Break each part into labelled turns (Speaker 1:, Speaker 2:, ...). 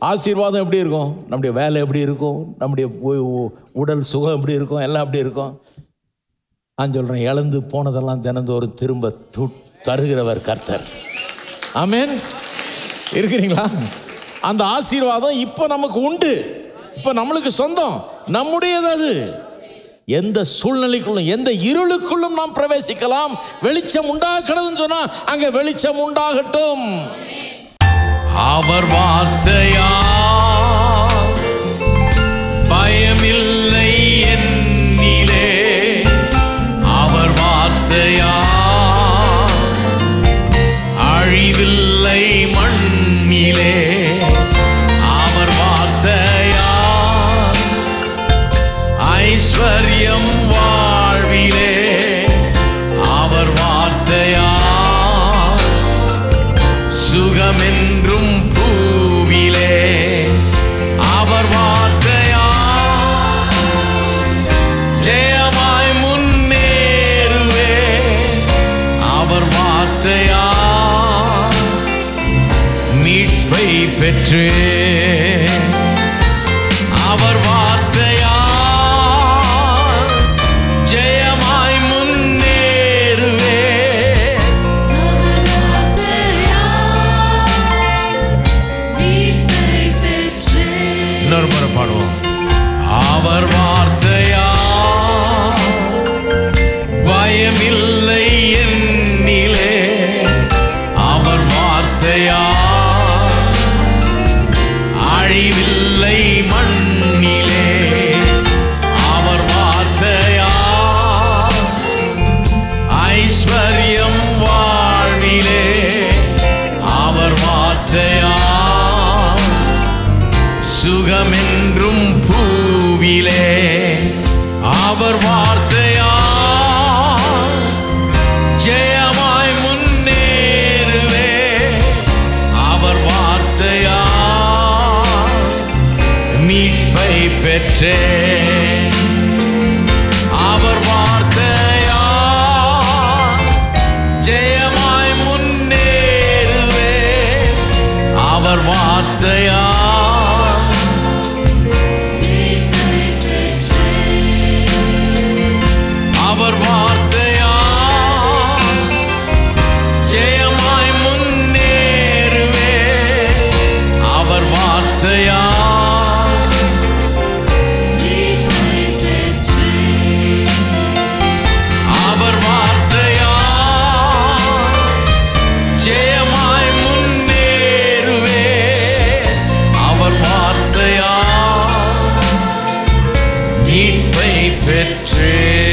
Speaker 1: ஆசீர்வாதம் எப்படி இருக்கும்? நம்முடைய வேலை எப்படி இருக்கும்? நம்முடைய உடல் சுகம் எப்படி இருக்கும்? எல்லாம் எப்படி இருக்கும்? நான் சொல்கிறேன், இழந்து போனதெல்லாம் தினந்தோறும் திரும்ப தருகிறவர் கர்த்தர். ஆமென். இருக்கிறீங்களா? அந்த ஆசீர்வாதம் இப்போ நமக்கு உண்டு, இப்போ நம்மளுக்கு சொந்தம், நம்முடையது. அது எந்த சூழ்நிலைக்குள்ளும் எந்த இருளுக்குள்ளும் நாம் பிரவேசிக்கலாம். வெளிச்சம் உண்டாக்கணும்னு சொன்னா அங்க வெளிச்சம் உண்டாகட்டும். அவர் வார்த்தையா பயமில்லை என்னிலே, அவர் வார்த்தையா அழிவில்லை மண்ணிலே, அவர் வார்த்தையா ஐஸ்வர்யம் வாழ்விலே, அவர் வார்த்தையா சுகமென்றும் பூவிலே, அவர் வார்த்தையா ஜெயமாய் முன்னேறுவே, அவர் வார்த்தையா மீட்பை பெற்றே, அவர் வார்த்தையா ஜெயமாய் முன்னேறுவே, இன்னொரு முறை பாடுவோம். அவர் வார்த்தையா பயமில்லை என்னிலே, அவர் வார்த்தையா அழிவில்லை மண்ணிலே, அவர் வார்த்தையா ஐஸ்வர்யம் வாழ்விலே, அவர் வார்த்தையா சுகமென்றும் பூவிலே, அவர் வார்த்தையா ஜெயமாய் முன்னேறுவே, அவர் வார்த்தையா மீட்பை பெற்றே, அவர் வார்த்தையா ஜெயமாய் முன்னேறுவே, அவர் வார்த்தையா அவர் வார்த்தையா ஜெயமாய் முன்னேறுவே, அவர் வார்த்தையா அவர் வார்த்தையா ஜெயமாய் முன்னேறுவே, அவர் வார்த்தையா மீட்பை பெற்றே.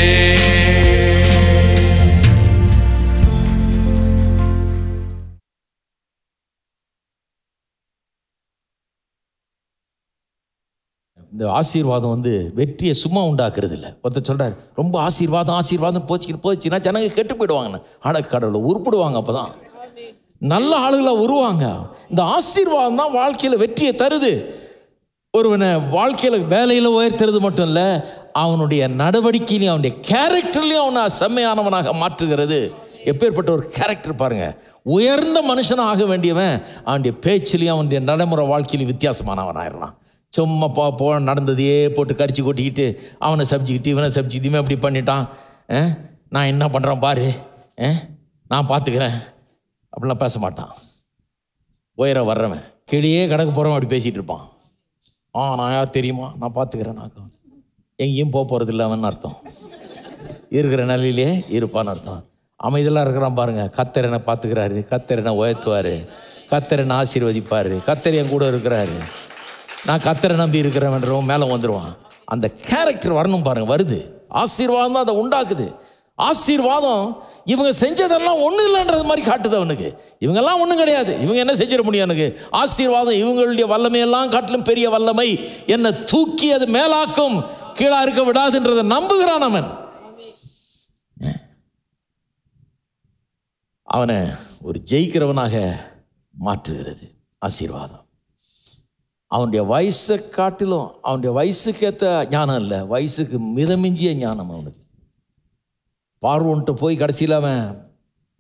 Speaker 1: இந்த ஆசீர்வாதம் வெற்றியை சும்மா உண்டாக்குறது இல்லை. ஒருத்தர் சொல்றாரு, ரொம்ப ஆசீர்வாதம் ஆசீர்வாதம் போச்சுன்னா ஜனங்க கெட்டு போயிடுவாங்க, கடவுளை உருப்பிடுவாங்க. அப்போதான் நல்ல ஆளுகளாக உருவாங்க. இந்த ஆசீர்வாதம் தான் வாழ்க்கையில் வெற்றியை தருது. ஒருவனை வாழ்க்கையில் வேலையில் உயர்த்துறது மட்டும் இல்லை, அவனுடைய நடவடிக்கையிலையும் அவனுடைய கேரக்டர்லையும் அவனை செம்மையானவனாக மாற்றுகிறது. எப்பேற்பட்ட ஒரு கேரக்டர் பாருங்க. உயர்ந்த மனுஷனாக ஆக வேண்டியவன் அவனுடைய பேச்சிலையும் அவனுடைய நடைமுறை வாழ்க்கையிலையும் வித்தியாசமானவனாயிடலாம். சும்மா நடந்ததையே போட்டு கரிச்சு கொட்டிக்கிட்டு அவனை சப்ஜிக்கிட்டு இவனை சப்ஜிக்கிட்டு இவன் எப்படி பண்ணிட்டான், நான் என்ன பண்ணுறேன் பாரு, நான் பார்த்துக்கிறேன் அப்படிலாம் பேச மாட்டான். உயர வர்றவன் கீழே கடக்க போகிறவன் அப்படி பேசிகிட்டு இருப்பான். நான் யார் தெரியுமா, நான் பார்த்துக்கிறேன், நான் எங்கேயும் போக போகிறது இல்லை அவன் அர்த்தம். இருக்கிற நிலையிலே இருப்பான்னு அர்த்தம். அமைதியெல்லாம் இருக்கிறான் பாருங்க. கர்த்தர் என்னை பார்த்துக்கிறாரு, கர்த்தர் என்னை உயர்த்துவார், கர்த்தர் என்னை ஆசீர்வதிப்பார், கர்த்தர் என் கூட இருக்கிறாரு, நான் கர்த்தரை நம்பி இருக்கிறவன்றவன் மேலே வந்துடுவான். அந்த கேரக்டர் வரணும் பாருங்க. வருது. ஆசீர்வாதம் தான் அதை உண்டாக்குது. ஆசீர்வாதம் இவங்க செஞ்சதெல்லாம் ஒன்றும் இல்லைன்றது மாதிரி காட்டுது அவனுக்கு. இவங்கெல்லாம் ஒன்றும் கிடையாது, இவங்க என்ன செஞ்சிட முடியும் எனக்கு. ஆசீர்வாதம் இவங்களுடைய வல்லமையெல்லாம் காட்டிலும் பெரிய வல்லமை, என்னை தூக்கி அது மேலாக்கும், கீழா இருக்க விடாதுன்றதை நம்புகிறான் அவன். அவனை ஒரு ஜெயிக்கிறவனாக மாற்றுகிறது ஆசீர்வாதம். அவனுடைய வயசை காட்டிலும் அவனுடைய வயசுக்கு ஏற்ற ஞானம் இல்லை, வயசுக்கு மிதமிஞ்சிய ஞானம் அவனுக்கு. பார்வோன்ட்டு போய் கடைசியில் அவன்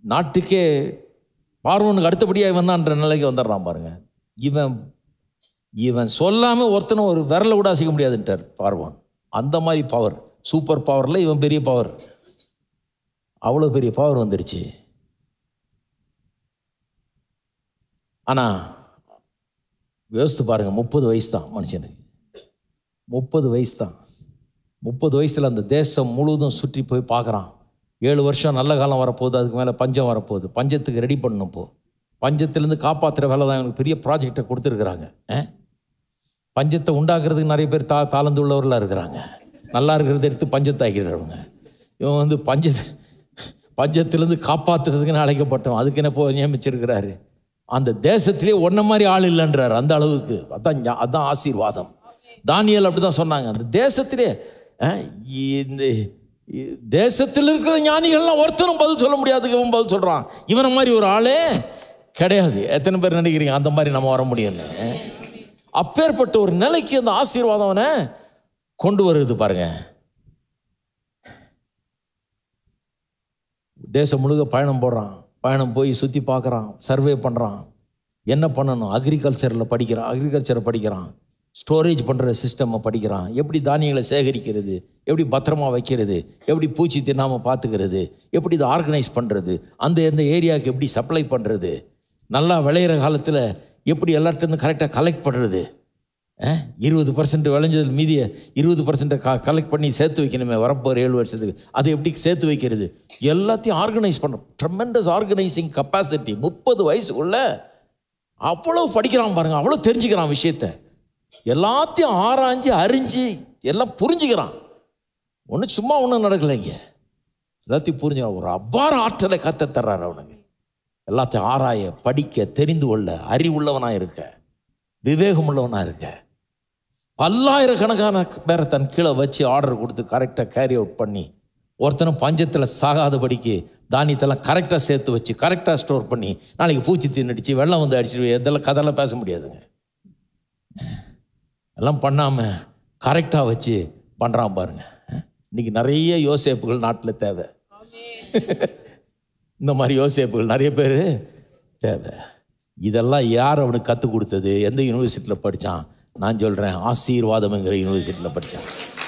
Speaker 1: நாட்டுக்கே பார்வோனுக்கு அடுத்தபடியாக இவன் தான்ன்ற நிலைக்கு வந்துடுறான் பாருங்க. இவன் இவன் சொல்லாமல் ஒருத்தனும் ஒரு விரலை கூட அசைக்க முடியாதுன்ட்டார் பார்வான். அந்த மாதிரி பவர், சூப்பர் பவரில் இவன் பெரிய பவர். அவ்வளோ பெரிய பவர் வந்துருச்சு. ஆனால் யோசித்து பாருங்கள், 30 வயசு தான் மனுஷனுக்கு. 30 வயசு தான். 30 வயசில் அந்த தேசம் முழுவதும் சுற்றி போய் பார்க்குறான். 7 வருஷம் நல்ல காலம் வரப்போகுது, அதுக்கு மேலே பஞ்சம் வரப்போகுது. பஞ்சத்துக்கு ரெடி பண்ணணும். இப்போ பஞ்சத்திலேருந்து காப்பாற்றுற வேலை தான் இவனுக்கு பெரிய ப்ராஜெக்டை கொடுத்துருக்குறாங்க. பஞ்சத்தை உண்டாக்குறதுக்கு நிறைய பேர் தாளந்து உள்ளவர்களாக இருக்கிறாங்க. நல்லா இருக்கிறத எடுத்து பஞ்சத்தை ஆக்கிறவங்க. இவன் வந்து பஞ்சத்திலேருந்து காப்பாற்றுறதுக்குன்னு அழைக்கப்பட்டோம். அதுக்கு என்ன போ நியமிச்சிருக்கிறாரு. அந்த தேசத்திலே ஒன்றை மாதிரி ஆள் இல்லைன்றார். அந்த அளவுக்கு அதான் ஆசீர்வாதம். தானியேல் அப்படி தான் சொன்னாங்க. அந்த தேசத்திலே இந்த தேசத்தில் இருக்கிற ஞானிகள்லாம் ஒருத்தனும் பதில் சொல்ல முடியாதுக்கு இவன் பதில் சொல்கிறான். இவனை மாதிரி ஒரு ஆளே கிடையாது. எத்தனை பேர் நினைக்கிறீங்க அந்த மாதிரி நம்ம வர முடியும்னு? அப்பேற்பட்ட ஒரு நிலைக்கு அந்த ஆசீர்வாதம் அவனை கொண்டு வருது பாருங்க. தேசம் முழுக்க பயணம் போடுறான். பயணம் போய் சுற்றி பார்க்குறான், சர்வே பண்ணுறான். என்ன பண்ணணும்? அக்ரிகல்ச்சரை படிக்கிறான். ஸ்டோரேஜ் பண்ணுற சிஸ்டமை படிக்கிறான். எப்படி தானியங்களை சேகரிக்கிறது, எப்படி பத்திரமா வைக்கிறது, எப்படி பூச்சி தின்னாமல் பார்த்துக்கிறது, எப்படி இதை ஆர்கனைஸ் பண்ணுறது, அந்த ஏரியாவுக்கு எப்படி சப்ளை பண்ணுறது, நல்லா விளையிற காலத்தில் எப்படி எல்லார்ட்டேருந்து கரெக்டாக கலெக்ட் பண்ணுறது. 20% விளைஞ்சது மீதியை 20% கலெக்ட் பண்ணி சேர்த்து வைக்கணுமே வரப்போகிற 7 வருஷத்துக்கு. அதை எப்படி சேர்த்து வைக்கிறது, எல்லாத்தையும் ஆர்கனைஸ் பண்ணுறோம். Tremendous organising capacity. 30 வயசுக்குள்ள அவ்வளோ படிக்கிறான் பாருங்க, அவ்வளோ தெரிஞ்சுக்கிறான் விஷயத்தை. எல்லாத்தையும் ஆராய்ஞ்சு அறிஞ்சு எல்லாம் புரிஞ்சுக்கிறான். சும்மா ஒன்றும் நடக்கலைங்க, எல்லாத்தையும் புரிஞ்சுக்கிறான். ஒரு அபார ஆற்றலை கற்றுத்தர்றாரு அவனுக்கு. எல்லாத்தையும் ஆராய, படிக்க, தெரிந்து கொள்ள அறிவுள்ளவனாக இருக்க, விவேகம் உள்ளவனாக இருக்க. பல்லாயிரக்கணக்கான பேரை தன் கீழே வச்சு ஆர்டர் கொடுத்து கரெக்டாக கேரி அவுட் பண்ணி, ஒருத்தனும் பஞ்சத்தில் சாகாதபடிக்கு தானியத்தெல்லாம் கரெக்டாக சேர்த்து வச்சு கரெக்டாக ஸ்டோர் பண்ணி, நாளைக்கு பூச்சி தின்னுடிச்சு வெள்ளம் வந்து அடிச்சுட்டு இதெல்லாம் கதையெல்லாம் பேச முடியாதுங்க. எல்லாம் பண்ணாமல் கரெக்டாக வச்சு பண்ணுறான் பாருங்க. இன்னைக்கு நிறைய யோசேப்புகள் நாட்டில் தேவை. இந்த மாதிரி யோசேப்புகள் நிறைய பேர் தேவை. இதெல்லாம் யார் அவனுக்கு கற்றுக் கொடுத்தது? எந்த யூனிவர்சிட்டியில் படித்தான்? நான் சொல்கிறேன், ஆசீர்வாதம்ங்கிற யூனிவர்சிட்டியில் படித்தான்.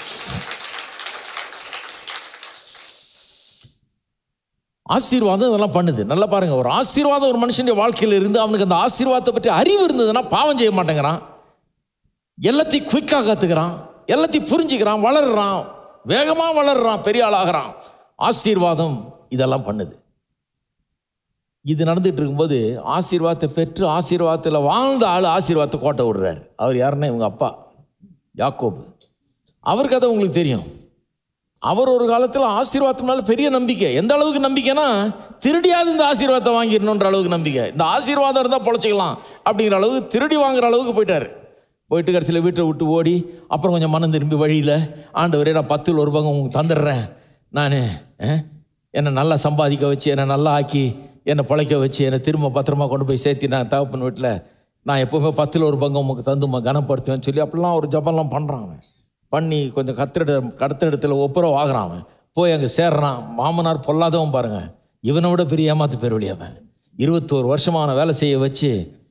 Speaker 1: ஆசீர்வாதம் இதெல்லாம் பண்ணுது. நல்லா பாருங்கள், ஒரு ஆசீர்வாதம் ஒரு மனுஷனுடைய வாழ்க்கையில் இருந்து அவனுக்கு அந்த ஆசீர்வாதத்தை பற்றி அறிவு இருந்ததுன்னா பாவம் செய்ய மாட்டேங்கிறான். எல்லாத்தையும் குயிக்காக கற்றுக்கிறான், எல்லாத்தையும் புரிஞ்சுக்கிறான், வளர்றான், வேகமாக வளர்றான், பெரிய ஆளாகிறான். ஆசீர்வாதம் இதெல்லாம் பண்ணுது. இது நடந்துகிட்டு இருக்கும்போது ஆசீர்வாதத்தை பெற்று ஆசீர்வாதத்தில் வாழ்ந்த ஆள் ஆசீர்வாதத்தை கோட்டை விடுறாரு. அவர் யாருன்னா இவங்க அப்பா யாக்கோபு. அவர் கதை உங்களுக்கு தெரியும். அவர் ஒரு காலத்தில் ஆசீர்வாதத்தினால பெரிய நம்பிக்கை. எந்த அளவுக்கு நம்பிக்கைனா, திருடியாவது இந்த ஆசீர்வாதத்தை வாங்கிடணுன்ற அளவுக்கு நம்பிக்கை. இந்த ஆசீர்வாதம் இருந்தால் பொழைச்சிக்கலாம் அப்படிங்கிற அளவுக்கு திருடி வாங்குற அளவுக்கு போயிட்டார். போயிட்டு கடைசியில் வீட்டை விட்டு ஓடி, அப்புறம் கொஞ்சம் மனம் திரும்பி வழியில், ஆண்டவரே நான் 10ல் 1 பங்கு உங்களுக்கு தந்துடுறேன், நான் என்னை நல்லா சம்பாதிக்க வச்சு, என்னை நல்லா ஆக்கி, என்னை பிழைக்க வச்சு, என்னை திரும்ப பத்திரமா கொண்டு போய் சேர்த்தி நான் தகப்பன் வீட்டில் நான் எப்போவுமே 10ல் 1 பங்கு உங்களுக்கு தந்து கனப்படுத்துவேன்னு சொல்லி அப்படிலாம் ஒரு ஜபம்லாம் பண்ணுறான். பண்ணி கொஞ்சம் கடத்த இடத்துல ஒப்புரவு ஆகிறான். அவன் போய் அங்கே சேர்றான். மாமனார் பொல்லாதவன் பாருங்கள், இவனை விட பெரிய ஏமாத்து பேர் வழியாவன். 21 வருஷமான வேலை செய்ய வச்சு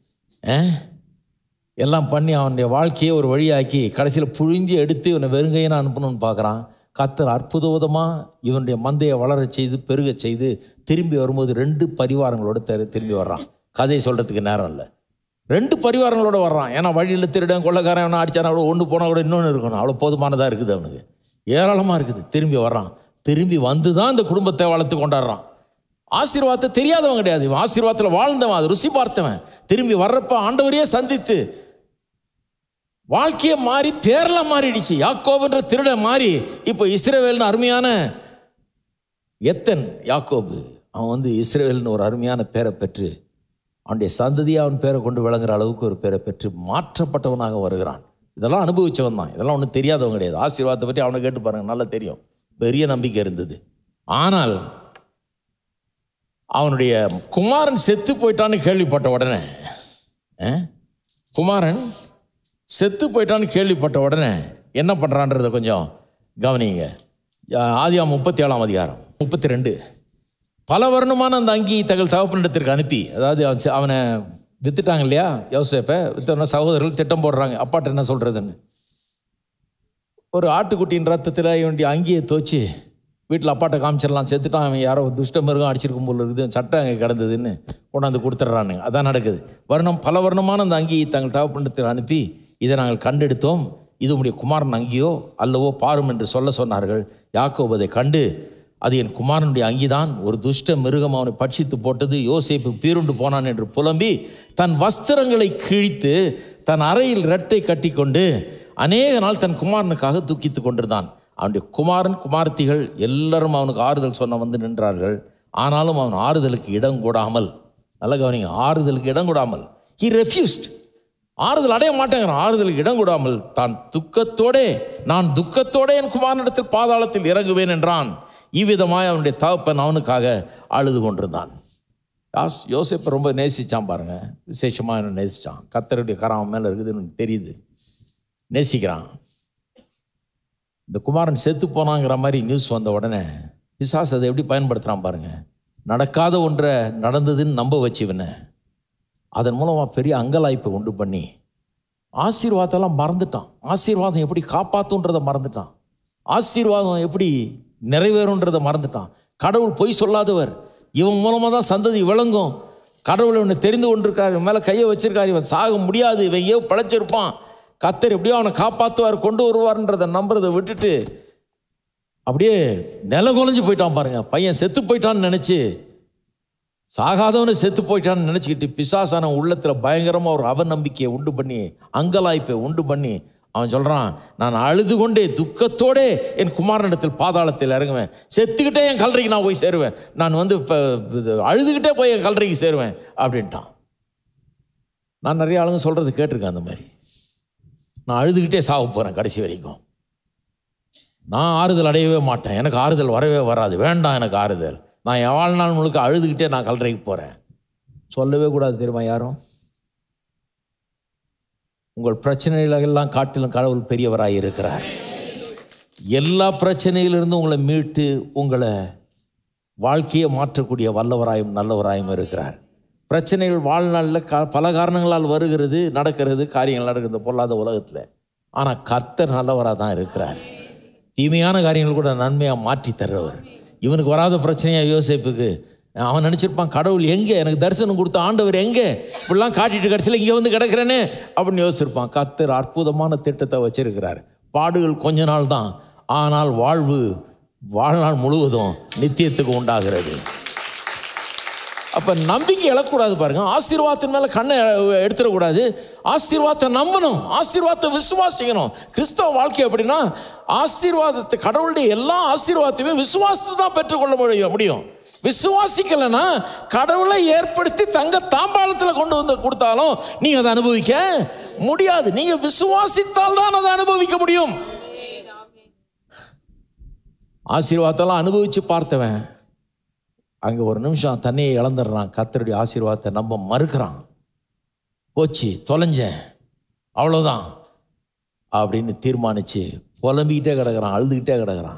Speaker 1: எல்லாம் பண்ணி அவனுடைய வாழ்க்கையை ஒரு வழியாக்கி கடைசியில் புழிஞ்சு எடுத்து இவனை வெறுங்கையினா அனுப்பணும்னு பார்க்குறான். கர்த்தர் அற்புதமாக இவனுடைய மந்தையை வளர செய்து பெருக செய்து திரும்பி வரும்போது 2 பரிவாரங்களோடு திரும்பி வர்றான். கதையை சொல்கிறதுக்கு நேரம் இல்லை. 2 பரிவாரங்களோடு வர்றான். ஏன்னா வழியில் திருடன் கொள்ளைக்காரன் எவனா அடித்தானா கூட ஒன்று போனால் கூட இன்னொன்று இருக்கணும். அவ்வளோ போதுமானதாக இருக்குது, அவனுக்கு ஏராளமாக இருக்குது. திரும்பி வர்றான். திரும்பி வந்து தான் இந்த குடும்பத்தை வளர்த்து கொண்டாடுறான். ஆசீர்வாதத்தை தெரியாதவன் கிடையாது, இவன் ஆசீர்வாதத்தில் வாழ்ந்தவன், அது ருசி பார்த்தவன். திரும்பி வர்றப்ப ஆண்டவரையே சந்தித்து வாழ்க்கையை மாறி பேரெல்லாம் மாறிடுச்சு. யாக்கோபுன்ற திருடன் மாறி இப்போ இஸ்ரவேல்னு அருமையான எத்தன் யாக்கோபு, அவன் இஸ்ரவேல்னு ஒரு அருமையான பேரை பெற்று அவனுடைய சந்ததியை அவன் பேரை கொண்டு விளங்குற அளவுக்கு ஒரு பேரை பெற்று மாற்றப்பட்டவனாக வருகிறான். இதெல்லாம் அனுபவிச்சவன் தான், இதெல்லாம் ஒன்றும் தெரியாதவன் கிடையாது. ஆசீர்வாதத்தை பற்றி அவனை கேட்டு பாருங்க, நல்லா தெரியும். பெரிய நம்பிக்கை இருந்தது. ஆனால் அவனுடைய குமாரன் செத்து போயிட்டான்னு கேள்விப்பட்ட உடனே, குமாரன் செத்து போயிட்டான்னு கேள்விப்பட்ட உடனே என்ன பண்ணுறான்றதை கொஞ்சம் கவனிங்க. ஆதியாகமம் 37ஆம் அதிகாரம் 32. பல வருணமான அந்த அங்கி தகவல் தகப்பனிடத்திற்கு அனுப்பி, அதாவது அவனை வித்துட்டாங்க இல்லையா யோசேப்பை. வித்தோன்னா சகோதரர்கள் திட்டம் போடுறாங்க அப்பாட்ட என்ன சொல்கிறதுன்னு. ஒரு ஆட்டுக்குட்டியின் ரத்தத்தில் இவனுடைய அங்கேயே தோச்சு வீட்டில் அப்பாட்ட காமிச்சிடலாம், செத்துட்டான் அவன், யாரோ துஷ்ட மிருகம் அடிச்சிருக்கும் போல இருக்குது, சட்டை அங்கே கிடந்ததுன்னு கொண்டாந்து கொடுத்துட்றானுங்க. அதான் நடக்குது. பல வருணமான அந்த அங்கியை தங்கள் தகப்பனிடத்தில் அனுப்பி, இதை நாங்கள் கண்டெடுத்தோம், இது உடைய குமாரன் அங்கியோ அல்லவோ பாரும் என்று சொன்னார்கள். யாக்கோபு அதை கண்டு, அது என் குமாரனுடைய அங்கிதான், ஒரு துஷ்ட மிருகம் அவனை பட்சித்து போட்டது, யோசேப்பு பீருண்டு போனான் என்று புலம்பி தன் வஸ்திரங்களை கிழித்து தன் அறையில் இரட்டை கட்டி கொண்டு அநேக நாள் தன் குமாரனுக்காக துக்கித்து கொண்டிருந்தான். அவனுடைய குமாரன் குமாரத்திகள் எல்லாரும் அவனுக்கு ஆறுதல் சொன்ன வந்து நின்றார்கள். ஆனாலும் அவன் ஆறுதலுக்கு இடம் கூடாமல், நல்ல கவனிங்க, ஆறுதலுக்கு இடம் கூடாமல், he refused, ஆறுதல் அடைய மாட்டேங்கிறான். ஆறுதலுக்கு இடம் கூடாமல் நான் துக்கத்தோடே என் குமாரனிடத்தில் பாதாளத்தில் இறங்குவேன் என்றான். இவ்விதமாய் அவனுடைய தகப்பன் அவனுக்காக அழுது கொண்டிருந்தான். யோசேப்பை ரொம்ப நேசிச்சான் பாருங்க, விசேஷமாக என்ன நேசிச்சான். கர்த்தருடைய கரம் மேலே இருக்குதுன்னு தெரியுது, நேசிக்கிறான். இந்த குமாரன் செத்து போனாங்கிற மாதிரி நியூஸ் வந்த உடனே பிசாசு அதை எப்படி பயன்படுத்துகிறான் பாருங்க. நடக்காத ஒன்றை நடந்ததுன்னு நம்ப வச்சுவின, அதன் மூலமாக பெரிய அங்கலாய்ப்பை உண்டு பண்ணி ஆசீர்வாதத்தெல்லாம் மறந்துட்டான். ஆசீர்வாதம் எப்படி காப்பாற்றுன்றதை மறந்துட்டான். ஆசீர்வாதம் எப்படி நிறைவேறுன்றதை மறந்துட்டான். கடவுள் பொய் சொல்லாதவர், இவன் மூலமாக தான் சந்ததி விளங்கும், கடவுள் இவனை தெரிந்து கொண்டிருக்காரு, இவன் மேலே கையை வச்சிருக்காரு, இவன் சாக முடியாது, இவன் ஏன் பிழைச்சிருப்பான், கர்த்தர் எப்படியோ அவனை காப்பாற்றுவார் கொண்டு வருவார்ன்றதை நம்புறதை விட்டுட்டு அப்படியே நில குலைஞ்சு போயிட்டான் பாருங்க. பையன் செத்து போயிட்டான்னு நினச்சி, சாகாதவனு செத்து போயிட்டான்னு நினச்சிக்கிட்டு பிசாசான உள்ளத்தில் பயங்கரமாக ஒரு அவநம்பிக்கையை உண்டு பண்ணி அங்கலாய்ப்பை உண்டு பண்ணி அவன் சொல்கிறான், நான் அழுது கொண்டே துக்கத்தோடே என் குமாரனிடத்தில் பாதாளத்தில் இறங்குவேன், செத்துக்கிட்டே என் கல்லறைக்கு நான் போய் சேருவேன், நான் இப்போ அழுதுகிட்டே போய் என் கல்லறைக்கு சேருவேன் அப்படின்ட்டான். நான் நிறைய ஆளுங்க சொல்கிறது கேட்டிருக்கேன், அந்த மாதிரி நான் அழுதுகிட்டே சாக போகிறேன் கடைசி வரைக்கும், நான் ஆறுதல் அடையவே மாட்டேன், எனக்கு ஆறுதல் வரவே வராது, வேண்டாம் எனக்கு ஆறுதல், நான் என் வாழ்நாள் முழுக்க அழுதுகிட்டே நான் கல்லறைக்கு போகிறேன். சொல்லவே கூடாது தெரியுமா யாரும். உங்கள் பிரச்சனைகளெல்லாம் காட்டிலும் கடவுள் பெரியவராக இருக்கிறார். எல்லா பிரச்சனையிலிருந்தும் உங்களை மீட்டு உங்களை வாழ்க்கையை மாற்றக்கூடிய வல்லவராயும் நல்லவராயும் இருக்கிறார். பிரச்சனைகள் வாழ்நாளில் பல காரணங்களால் வருகிறது, நடக்கிறது, காரியங்கள் நடக்கிறது பொல்லாத உலகத்தில். ஆனால் கர்த்தர் நல்லவராக தான் இருக்கிறார். தீமையான காரியங்கள் கூட நன்மையாக மாற்றி தர்றவர். இவனுக்கு வராத பிரச்சனையாக யோசேப்புக்கு, அவன் நினச்சிருப்பான் கடவுள் எங்கே, எனக்கு தரிசனம் கொடுத்த ஆண்டவர் எங்கே, இப்படிலாம் காட்டிட்டு கடைசியில் இங்கே வந்து கிடக்கிறேன்னு அப்படின்னு யோசிச்சிருப்பான். கர்த்தர் அற்புதமான திட்டத்தை வச்சிருக்கிறார். பாடுகள் கொஞ்ச நாள் தான், ஆனால் வாழ்நாள் முழுவதும் நித்தியத்துக்கு உண்டாகிறது. அப்போ நம்பிக்கை இழக்கூடாது பாருங்க. ஆசீர்வாதத்தின் மேலே கண்ணை எடுத்துடக்கூடாது. ஆசீர்வாதத்தை நம்பணும், ஆசீர்வாதத்தை விசுவாசிக்கணும். கிறிஸ்தவ வாழ்க்கை அப்படின்னா ஆசீர்வாதத்தை, கடவுளுடைய எல்லா ஆசீர்வாதத்தையுமே விசுவாசத்தை தான் பெற்றுக்கொள்ள முடியும். விசுவாசிக்கலைன்னா கடவுளை ஏற்படுத்தி தங்க தாம்பாளத்தில் கொண்டு வந்து கொடுத்தாலும் நீங்கள் அதை அனுபவிக்க முடியாது. நீங்கள் விசுவாசித்தால் தான் அதை அனுபவிக்க முடியும். ஆசீர்வாதத்தெல்லாம் அனுபவித்து பார்த்தவன் அங்கே ஒரு நிமிஷம் தண்ணியை இழந்துடுறான். கர்த்தருடைய ஆசீர்வாதத்தை நம்ப மறுக்கிறான். போச்சு, தொலைஞ்சேன், அவ்வளோதான் அப்படின்னு தீர்மானித்து புலம்பிக்கிட்டே கிடக்கிறான், அழுதுகிட்டே கிடக்கிறான்.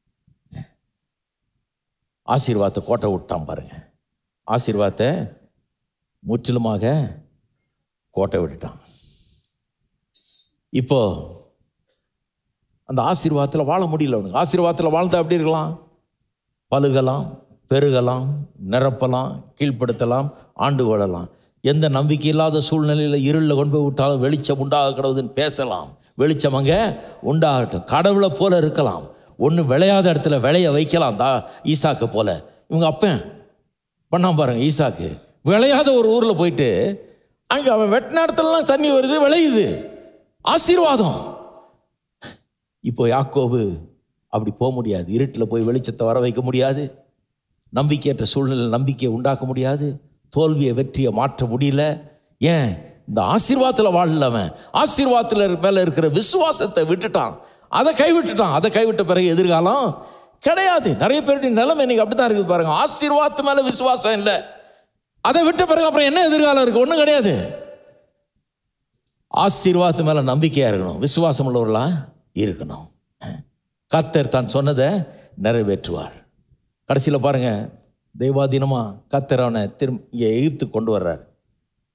Speaker 1: ஆசீர்வாதத்தை கோட்டை விட்டான் பாருங்க. ஆசீர்வாதத்தை முற்றிலுமாக கோட்டை விட்டுட்டான். இப்போ அந்த ஆசீர்வாதத்தில் வாழ முடியல அவனுக்கு. ஆசீர்வாதத்தில் வாழ்ந்தா எப்படி இருக்கலாம்? பலுகலாம், பெருகலாம், நிரப்பலாம், கீழ்ப்படுத்தலாம், ஆண்டு கொள்ளலாம். எந்த நம்பிக்கை இல்லாத சூழ்நிலையில் இருளில் கொண்டு போய் விட்டாலும் வெளிச்சம் உண்டாக கிடவுதுன்னு பேசலாம். வெளிச்சம் அங்கே உண்டாகட்டும். கடவுளை போல இருக்கலாம். ஒன்று விளையாத இடத்துல விளைய வைக்கலாம். ஈசாக்கு போல. இவங்க அப்பன் பண்ணாம பாருங்க. ஈசாக்கு விளையாத ஒரு ஊரில் போயிட்டு அங்கே அவன் வெட்டின இடத்துலலாம் தண்ணி வருது, விளையுது, ஆசீர்வாதம். இப்போ யாக்கோபு அப்படி போக முடியாது. இருட்டில் போய் வெளிச்சத்தை வர வைக்க முடியாது. நம்பிக்கையற்ற சூழ்நிலை நம்பிக்கையை உண்டாக்க முடியாது. தோல்வியை வெற்றியை மாற்ற முடியல. ஏன்? இந்த ஆசீர்வாதத்தில் வாழலவன். ஆசீர்வாதத்தில் மேலே இருக்கிற விசுவாசத்தை விட்டுட்டான், அதை கைவிட்டுட்டான். அதை கைவிட்ட பிறகு எதிர்காலம் கிடையாது. நிறைய பேருடைய நிலைமை இன்னைக்கு அப்படி தான் இருக்குது பாருங்க. ஆசீர்வாதத்து மேலே விசுவாசம் இல்லை, அதை விட்ட பிறகு அப்புறம் என்ன எதிர்காலம் இருக்குது? ஒன்றும் கிடையாது. ஆசீர்வாதத்து மேலே நம்பிக்கையாக இருக்கணும், விசுவாசம் உள்ளவர்களா இருக்கணும். கர்த்தர் தான் சொன்னதை நிறைவேற்றுவார். கடைசியில் பாருங்க, தெய்வாதீனமாக கர்த்தர் அவனை இங்கே எகிப்துக்கு கொண்டு வர்றார்.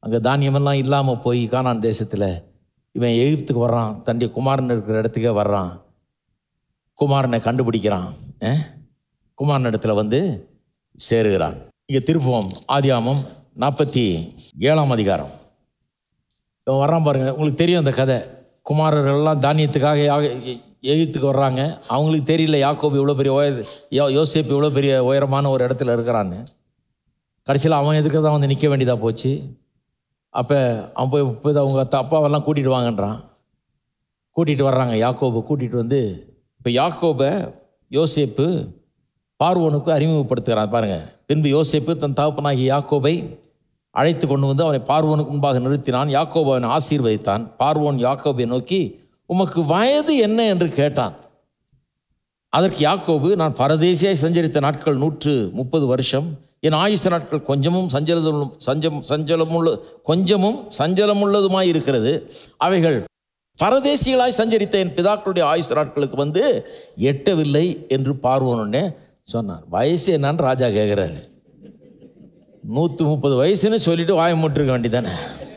Speaker 1: அங்கே தானியமெல்லாம் இல்லாமல் போய் கானான் தேசத்தில் இவன் எகிப்துக்கு வர்றான், தன்னுடைய குமாரன் இருக்கிற இடத்துக்கே வர்றான். குமாரனை கண்டுபிடிக்கிறான், குமாரன் இடத்துல வந்து சேருகிறான். இங்கே திருப்பம் ஆதியாமம் 47ஆம் அதிகாரம். இவன் வர்றான் பாருங்க, உங்களுக்கு தெரியும் அந்த கதை. குமாரர்கள்லாம் தானியத்துக்காக எகிப்துக்கு வர்றாங்க. அவங்களுக்கு தெரியல யாக்கோபு இவ்வளோ பெரிய யோசேப்பு இவ்வளோ பெரிய உயரமான ஒரு இடத்துல இருக்கிறான்னு. கடைசியில் அவன் எதுக்கு தான் வந்து நிற்க வேண்டியதாக போச்சு. அப்போ அவன் போய் அவங்க அப்பாவெல்லாம் கூட்டிகிட்டு வாங்கன்றான். கூட்டிகிட்டு வர்றாங்க, யாக்கோபை கூட்டிகிட்டு வந்து இப்போ யாக்கோபை யோசேப்பு பார்வோனுக்கு அறிமுகப்படுத்துகிறான் பாருங்கள். பின்பு யோசேப்பு தன் தகப்பனாகிய யாக்கோபை அழைத்து கொண்டு வந்து அவனை பார்வோனுக்கு முன்பாக நிறுத்தினான். யாக்கோபு அவனை ஆசீர்வதித்தான். பார்வோன் யாக்கோபை நோக்கி, உமக்கு வயது என்ன என்று கேட்டான். அதற்கு யாக்கோபு, நான் பரதேசியாய் சஞ்சரித்த நாட்கள் 130 வருஷம். என் ஆயுச நாட்கள் கொஞ்சமும் சஞ்சலமுள்ளதுமாய் இருக்கிறது. அவைகள் பரதேசிகளாய் சஞ்சரித்த என் பிதாக்களுடைய ஆயுச நாட்களுக்கு வந்து எட்டவில்லை என்று பார்வோனே சொன்னார். வயசு என்னன்னு ராஜா கேட்குறாரு. 130 வயசுன்னு சொல்லிட்டு வாய மூட்டிருக்க வேண்டியதானே.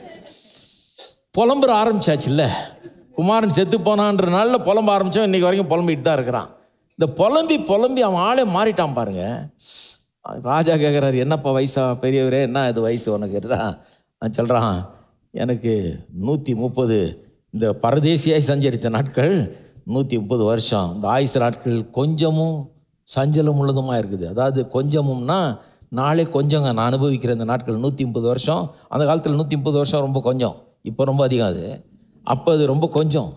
Speaker 1: புலம்புற ஆரம்பிச்சாச்சுல்ல. குமாரன் செத்து போனான்ற நாளில் புலம்ப ஆரம்பித்தோம். இன்றைக்கி வரைக்கும் புலம்பிட்டு தான் இருக்கிறான். இந்த புலம்பி அவன் ஆளே மாறிட்டான் பாருங்க. ராஜா கேட்குறாரு, என்னப்பா வயசா பெரியவரே, என்ன இது வயசு உனக்கு? நான் சொல்கிறான், எனக்கு 130 இந்த பரதேசியாய் சஞ்சரித்த நாட்கள் 130 வருஷம். இந்த ஆயுச நாட்கள் கொஞ்சமும் சஞ்சலம் உள்ளதுமாக இருக்குது. அதாவது கொஞ்சமும்னா நாளே கொஞ்சங்க. நான் அனுபவிக்கிற இந்த நாட்கள் 130 வருஷம். அந்த காலத்தில் 130 வருஷம் ரொம்ப கொஞ்சம், இப்போ ரொம்ப அதிகம். அது அப்போ அது ரொம்ப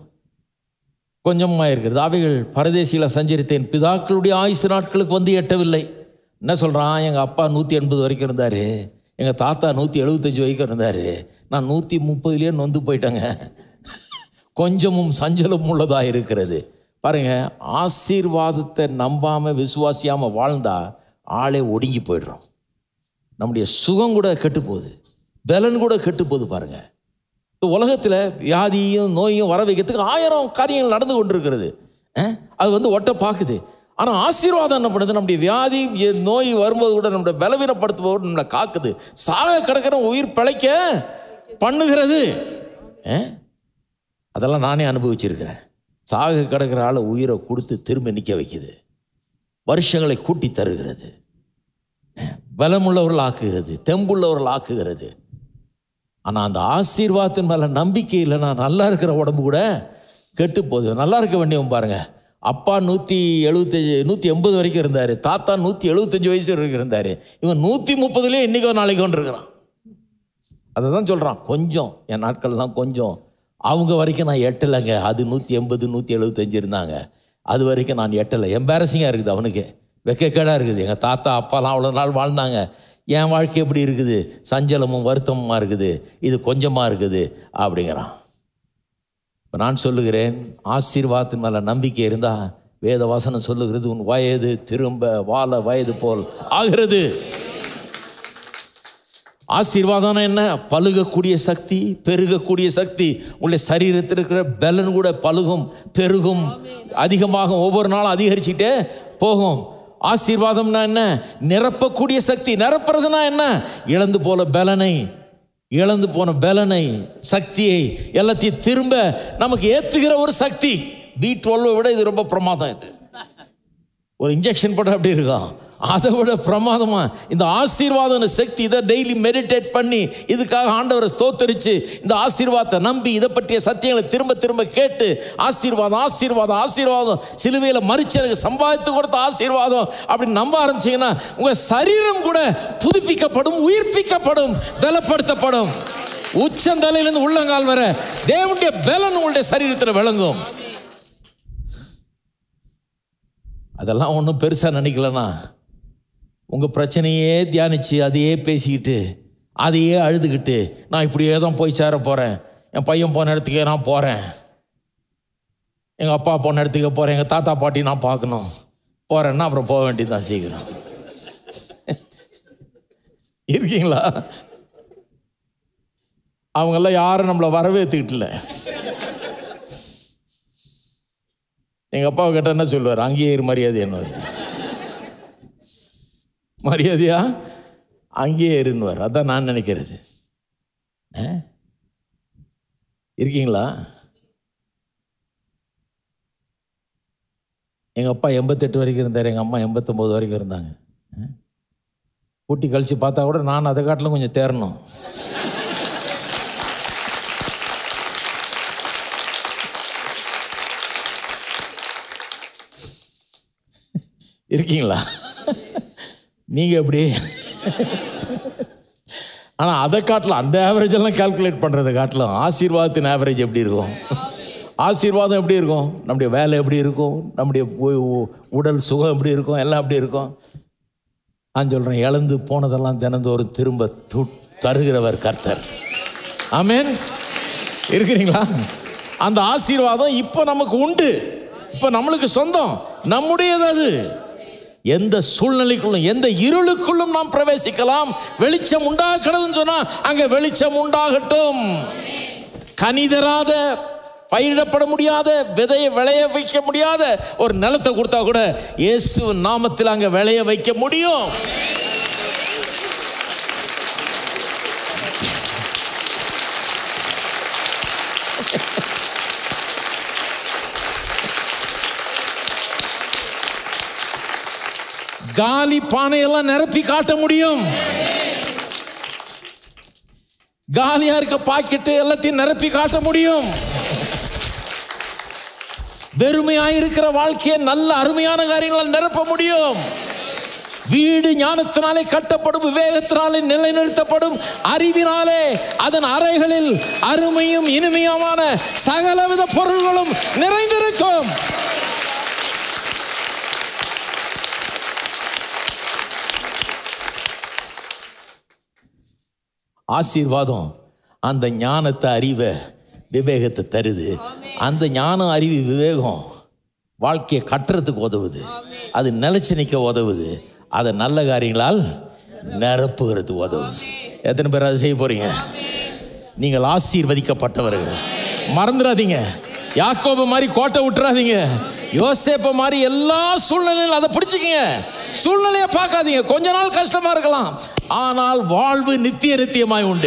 Speaker 1: கொஞ்சமாக இருக்கிறது. அவைகள் பரதேசிகளை சஞ்சரித்த என் பிதாக்களுடைய ஆயுசு நாட்களுக்கு வந்து எட்டவில்லை. என்ன சொல்கிறான்? எங்கள் அப்பா 180 வரைக்கும் இருந்தார், எங்கள் தாத்தா 175 வரைக்கும் இருந்தார், நான் 130லேயே நொந்து போயிட்டேங்க. கொஞ்சமும் சஞ்சலம் உள்ளதாக இருக்கிறது. பாருங்கள், ஆசீர்வாதத்தை நம்பாமல் விசுவாசியாமல் வாழ்ந்தா ஆளே ஒடுங்கி போய்டுறோம். நம்முடைய சுகம் கூட கெட்டு போகுது, பலன் கூட கெட்டு போகுது. பாருங்கள், உலகத்தில் வியாதியும் நோயும் வர வைக்கிறதுக்கு 1000 காரியங்கள் நடந்து கொண்டிருக்கிறது. அது வந்து ஒட்ட பார்க்குது. ஆனால் ஆசீர்வாதம் என்ன பண்ணுது? நம்முடைய வியாதி நோய் வரும்போது கூட நம்மளை பலவீனப்படுத்தும்போது நம்மளை காக்குது. சாக கிடக்கிற உயிர் பிழைக்க பண்ணுகிறது. அதெல்லாம் நானே அனுபவிச்சிருக்கிறேன். சாக கிடக்கிற ஆளை உயிரை கொடுத்து திரும்ப நிற்க வைக்குது, வருஷங்களை கூட்டி தருகிறது, பலமுள்ளவர்கள் ஆக்குகிறது, தெம்புள்ளவர்கள் ஆக்குகிறது. ஆனால் அந்த ஆசீர்வாதத்தின் மேலே நம்பிக்கை இல்லைன்னா நல்லா இருக்கிற உடம்பு கூட கெட்டு போகுது. நல்லா இருக்க வேண்டியவன் பாருங்க, அப்பா 180 வரைக்கும் இருந்தார், தாத்தா 175 வயசு வரைக்கும் இருந்தார், இவன் 130லேயே இன்றைக்கோ நாளைக்கு கொண்டு இருக்கிறான். அதை தான் சொல்கிறான், கொஞ்சம் என் நாட்கள்லாம் கொஞ்சம், அவங்க வரைக்கும் நான் எட்டலைங்க. அது 180 175 இருந்தாங்க, அது வரைக்கும் நான் எட்டலை. எம்பாரசிங்காக இருக்குது, அவனுக்கு வெக்கக்கேடாக இருக்குது. எங்கள் தாத்தா அப்பாலாம் அவ்வளோ நாள் வாழ்ந்தாங்க, என் வாழ்க்கை எப்படி இருக்குது? சஞ்சலமும் வருத்தமுமா இருக்குது, இது கொஞ்சமாக இருக்குது அப்படிங்கிறான். இப்போ நான் சொல்லுகிறேன், ஆசீர்வாதத்தின் மேலே நம்பிக்கை இருந்தால் வேத வசனம் சொல்லுகிறது, உன் வயது திரும்ப வாழ வயது போல் ஆகிறது. ஆசீர்வாதம் என்ன? பழுகக்கூடிய சக்தி, பெருகக்கூடிய சக்தி. உங்களுடைய சரீரத்தில் இருக்கிற பலன் கூட பழுகும், பெருகும், அதிகமாகும், ஒவ்வொரு நாளும் அதிகரிச்சுட்டே போகும். ஆசீர்வாதம்னா என்ன? நிரப்பக்கூடிய சக்தி. நிரப்புறதுனா என்ன? இழந்து போன பலனை, சக்தியை எல்லாத்தையும் திரும்ப நமக்கு ஏற்றுகிற ஒரு சக்தி. B12 விட இது ரொம்ப பிரமாதம். இது ஒரு இன்ஜெக்ஷன் போட்ட அப்படி இருக்கும், அதை விட பிரமாதமா இந்த ஆசீர்வாத சக்தி. இதை டெய்லி மெடிடேட் பண்ணி இதுக்காக ஆண்டவரை ஸ்தோத்தரித்து இந்த ஆசீர்வாதத்தை நம்பி இதை பற்றிய சத்தியங்களை திரும்ப திரும்ப கேட்டு ஆசீர்வாதம் ஆசீர்வாதம் ஆசீர்வாதம், சிலுவையில் மரிச்சு எனக்கு சம்பாதித்து கொடுத்த ஆசீர்வாதம் அப்படின்னு நம்ப ஆரம்பிச்சிங்கன்னா உங்கள் சரீரம் கூட புதுப்பிக்கப்படும், உயிர்ப்பிக்கப்படும், பலப்படுத்தப்படும். உச்சந்தலையிலிருந்து உள்ளங்கால் வர தேவனுடைய பலன் உங்களுடைய சரீரத்தில் விளங்கும். அதெல்லாம் ஒன்றும் பெருசாக நினைக்கலன்னா உங்கள் பிரச்சனையே தியானித்து அதையே பேசிக்கிட்டு அதையே அழுதுகிட்டு நான் இப்படியே தான் போய் சேர போகிறேன், என் பையன் போன இடத்துக்கே நான் போகிறேன், எங்கள் அப்பா போன இடத்துக்கே போகிறேன், எங்கள் தாத்தா பாட்டி நான் பார்க்கணும் போகிறேன்னா அப்புறம் போக வேண்டியது தான் சீக்கிரம். இருக்கீங்களா? அவங்கெல்லாம் யாரும் நம்மளை வரவேற்றுக்கிட்டல. எங்கள் அப்பாவை கேட்டால் என்ன சொல்லுவார்? அங்கேயே இரு மரியாதை. என்ன மரியாதையா? அங்கேயே இருந்துவார். அதான் நான் நினைக்கிறது. இருக்கீங்களா? எங்கள் அப்பா 88 வரைக்கும் இருந்தார், எங்கள் அம்மா 89 வரைக்கும் இருந்தாங்க. கூட்டி கழிச்சு பார்த்தா கூட நான் அதை காட்டிலும் கொஞ்சம் தேரணும். இருக்கீங்களா? நீங்க எப்படி? ஆனால் அதை காட்டலாம், அந்த ஆவரேஜ் எல்லாம் கால்குலேட் பண்ணுறதை காட்டலாம் ஆசீர்வாதத்தின் ஆவரேஜ் எப்படி இருக்கும்? ஆசீர்வாதம் எப்படி இருக்கும்? நம்முடைய வேலை எப்படி இருக்கும்? நம்முடைய உடல் சுகம் எப்படி இருக்கும்? எல்லாம் எப்படி இருக்கும்? நான் சொல்கிறேன், இழந்து போனதெல்லாம் தினந்தோறும் திரும்ப தருகிறவர் கர்த்தர். ஆமென். இருக்கிறீங்களா? அந்த ஆசீர்வாதம் இப்போ நமக்கு உண்டு, இப்போ நம்மளுக்கு சொந்தம், நம்முடையது. அது எந்த சூழ்நிலைக்குள்ளும் எந்த இருளுக்குள்ளும் நாம் பிரவேசிக்கலாம். வெளிச்சம் உண்டாக்கணும்னு சொன்னா அங்க வெளிச்சம் உண்டாகட்டும். கனி தராத, பயிரிடப்பட முடியாத, விதையை விளைய வைக்க முடியாத ஒரு நிலத்தை கொடுத்தா கூட இயேசுவின் நாமத்தில் அங்க விளைய வைக்க முடியும். காலி பானையெல்லாம் நிரப்பி காட்ட முடியும். காலியா இருக்க பாக்கெட்டு எல்லாத்தையும் நிரப்பி காட்ட முடியும். வெறுமையாயிருக்கிற வாழ்க்கையை நல்ல அருமையான காரியங்களால் நிரப்ப முடியும். வீடு ஞானத்தினாலே கட்டப்படும், விவேகத்தினாலே நிலைநிறுத்தப்படும், அறிவினாலே அதன் அறைகளில் அருமையும் இனிமையுமான சகலவித பொருள்களும் நிறைந்திருக்கும். ஆசீர்வாதம் அந்த ஞானத்தை, அறிவை, விவேகத்தை தருது. அந்த ஞானம், அறிவு, விவேகம் வாழ்க்கையை கட்டுறதுக்கு உதவுது, அது நிலைச்சு நிற்க உதவுது, அதை நல்ல காரியங்களால் நிரப்புகிறதுக்கு உதவுது. எத்தனை பேர் அதை செய்ய போறீங்க? நீங்கள் ஆசீர்வதிக்கப்பட்டவர்கள். மறந்துடாதீங்க, யாக்கோபு மாதிரி கோட்டை விட்டுறாதீங்க. யோசேப்பு மாதிரி எல்லா சூழ்நிலையிலும் அதை பிடிச்சிக்கங்க. சூழ்நிலையை பார்க்காதீங்க. கொஞ்ச நாள் கஷ்டமா இருக்கலாம், ஆனால் வாழ்வு நித்திய நித்தியமாய் உண்டு.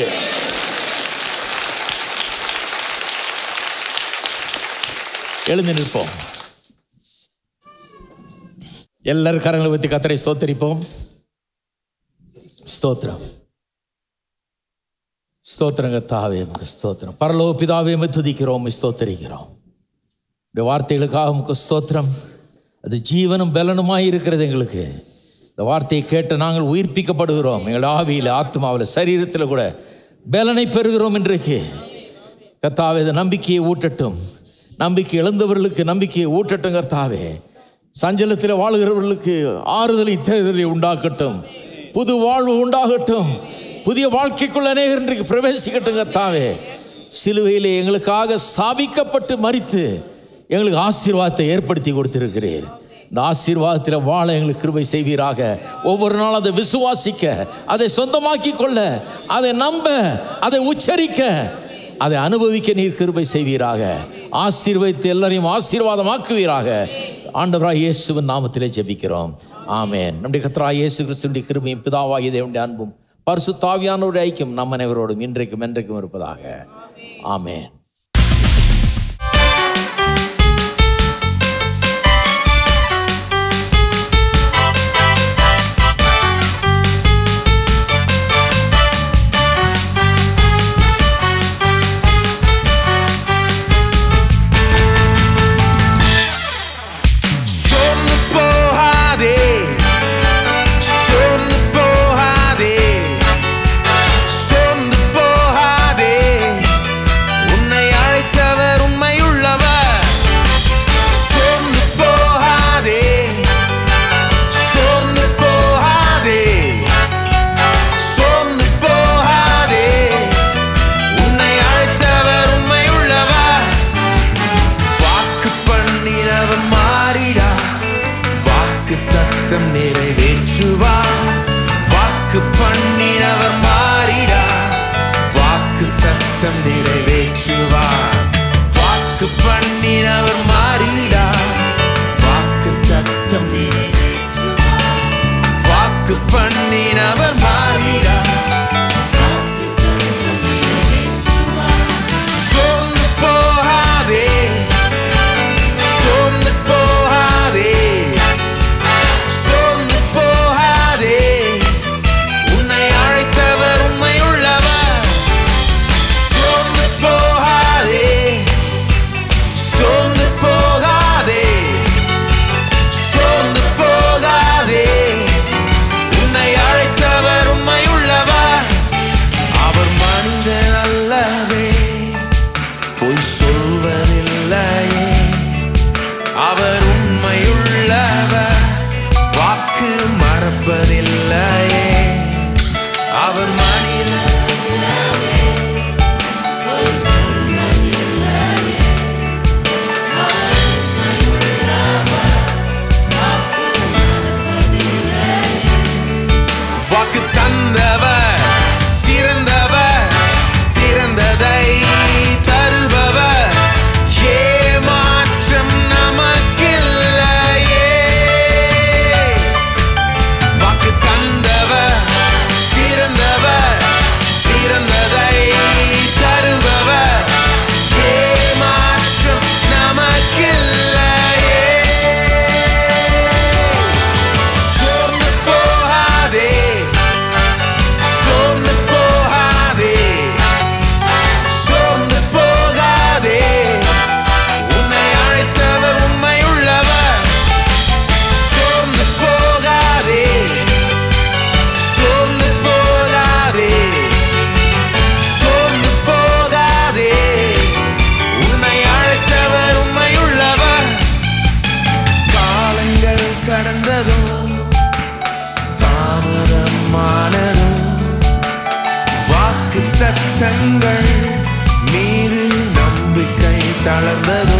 Speaker 1: எழுந்து நிற்போம். எல்லாரும் கரங்களை வைத்து கர்த்தரை ஸ்தோத்திரிப்போம். ஸ்தோத்திரம், ஸ்தோத்திரம் கர்த்தாவே, ஸ்தோத்திரம். பரலோக பிதாவே, துதிக்கிறோம், ஸ்தோத்திரிக்கிறோம். இந்த வார்த்தைகளுக்காக உமக்கு ஸ்தோத்திரம். அது ஜீவனும் பலனுமாய் இருக்கிறது எங்களுக்கு. இந்த வார்த்தையை கேட்டு நாங்கள் உயிர்ப்பிக்கப்படுகிறோம். எங்கள் ஆவியில், ஆத்மாவில், சரீரத்தில் கூட பலனை பெறுகிறோம். இன்றைக்கு கர்த்தாவே, இந்த நம்பிக்கையை ஊட்டட்டும். நம்பிக்கை இழந்தவர்களுக்கு நம்பிக்கையை ஊட்டட்டும் கர்த்தாவே. சஞ்சலத்தில் வாழுகிறவர்களுக்கு ஆறுதலை, தேர்தலை உண்டாக்கட்டும். புது வாழ்வு உண்டாகட்டும். புதிய வாழ்க்கைக்குள்ள அநேகர் இன்றைக்கு பிரவேசிக்கட்டும் கர்த்தாவே. சிலுவையிலே எங்களுக்காக சாபிக்கப்பட்டு மரித்து எங்களுக்கு ஆசீர்வாதத்தை ஏற்படுத்தி கொடுத்திருக்கிறீர். இந்த ஆசீர்வாதத்தில் வாழ எங்களுக்கு கிருபை செய்வீராக. ஒவ்வொரு நாளும் அதை விசுவாசிக்க, அதை சொந்தமாக்கி கொள்ள, அதை நம்ப, அதை உச்சரிக்க, அதை அனுபவிக்க நீர் கிருபை செய்வீராக. ஆசீர்வதித்து எல்லாரையும் ஆசீர்வாதமாக்குவீராக. ஆண்டவராய் இயேசுவின் நாமத்திலே ஜெபிக்கிறோம். ஆமென். நம்முடைய கர்த்தராகிய இயேசு கிறிஸ்துவின் கிருபையும், பிதாவாகிய தேவனுடைய அன்பும், பரிசுத்த ஆவியானவருடைய ஐக்கியம் நம் அனைவரோடும் இன்றைக்கும் என்றைக்கும் இருப்பதாக. ஆமென்.
Speaker 2: பொய் சொல்வதில்லையே. அவர் உண்மையுள்ளவர், வாக்கு மறப்பதில்லையே. அவர் மனிதர் வாக்கு தந்தவர், சிறந்தவர், சிறந்ததை தருபவர். ஏமாற்றம் நமக்கில்லையே. வாக்கு தந்தவர், சிறந்தவர், சிறந்ததை தருபவர். ஏமாற்றம் நமக்கில்லையே. சோர்ந்து போகாதே, சோர்ந்து போகாதே, சோர்ந்து போகாதே. உன்னை அழைத்தவர் உண்மையுள்ளவர். சோர்ந்து போகாதே, சோர்ந்து போகாதே, சோர்ந்து போகாதே. உன்னை அழைத்தவர் உண்மையுள்ளவர். காலங்கள் கடந்ததும் தாமதமானதும் வாக்கு தத்தங்கள் மீது நம்பிக்கை தளர்ந்ததும்